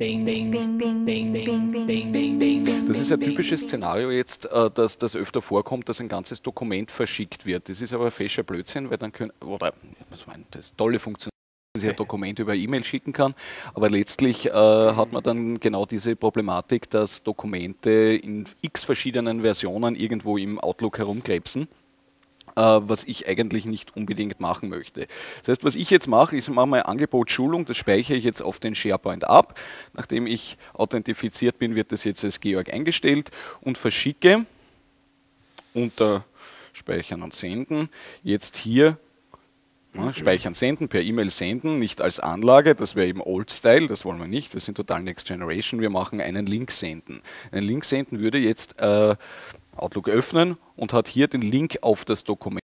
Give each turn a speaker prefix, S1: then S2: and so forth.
S1: Das ist ein typisches Szenario jetzt, dass das öfter vorkommt, dass ein ganzes Dokument verschickt wird. Das ist aber fescher Blödsinn, weil dann können, oder das tolle Funktion, dass ich ein Dokument über E-Mail schicken kann, aber letztlich hat man dann genau diese Problematik, dass Dokumente in x verschiedenen Versionen irgendwo im Outlook herumkrebsen, was ich eigentlich nicht unbedingt machen möchte. Das heißt, was ich jetzt mache, ist, ich mache mal Angebot-Schulung, das speichere ich jetzt auf den SharePoint ab. Nachdem ich authentifiziert bin, wird das jetzt als Georg eingestellt und verschicke unter Speichern und Senden. Jetzt hier speichern, senden, per E-Mail senden, nicht als Anlage, das wäre eben Old Style, das wollen wir nicht, wir sind total Next Generation, wir machen einen Link senden. Einen Link senden würde jetzt Outlook öffnen und hat hier den Link auf das Dokument.